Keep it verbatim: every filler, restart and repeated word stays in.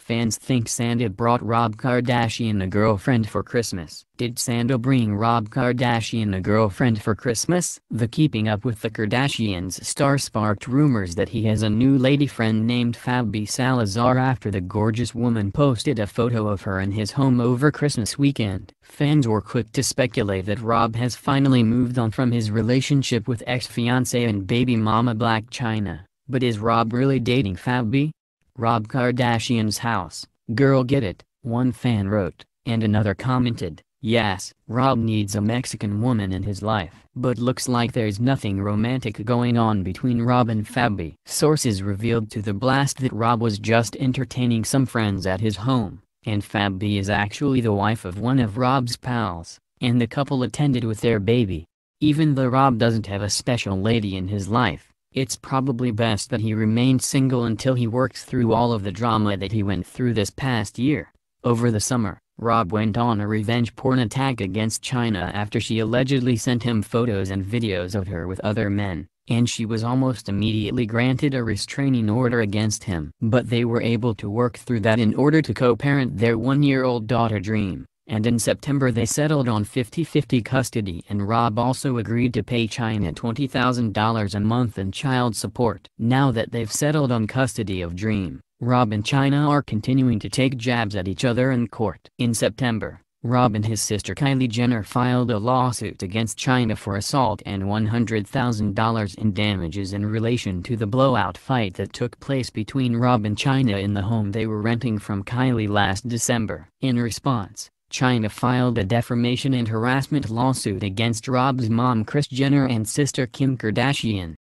Fans think Santa brought Rob Kardashian a girlfriend for Christmas. Did Santa bring Rob Kardashian a girlfriend for Christmas? The Keeping Up with the Kardashians star sparked rumors that he has a new lady friend named Fabi Salazar after the gorgeous woman posted a photo of her in his home over Christmas weekend. Fans were quick to speculate that Rob has finally moved on from his relationship with ex-fiancée and baby mama Blac Chyna. But is Rob really dating Fabi? Rob Kardashian's house. Girl, get it, one fan wrote, and another commented, yes, Rob needs a Mexican woman in his life. But looks like there's nothing romantic going on between Rob and Fabi. Sources revealed to The Blast that Rob was just entertaining some friends at his home, and Fabi is actually the wife of one of Rob's pals, and the couple attended with their baby. Even though Rob doesn't have a special lady in his life, it's probably best that he remains single until he works through all of the drama that he went through this past year. Over the summer, Rob went on a revenge porn attack against Chyna after she allegedly sent him photos and videos of her with other men, and she was almost immediately granted a restraining order against him. But they were able to work through that in order to co-parent their one-year-old daughter Dream. And in September they settled on fifty fifty custody, and Rob also agreed to pay Chyna twenty thousand dollars a month in child support. Now that they've settled on custody of Dream, Rob and Chyna are continuing to take jabs at each other in court. In September, Rob and his sister Kylie Jenner filed a lawsuit against Chyna for assault and one hundred thousand dollars in damages in relation to the blowout fight that took place between Rob and Chyna in the home they were renting from Kylie last December. In response, Chyna filed a defamation and harassment lawsuit against Rob's mom Kris Jenner and sister Kim Kardashian.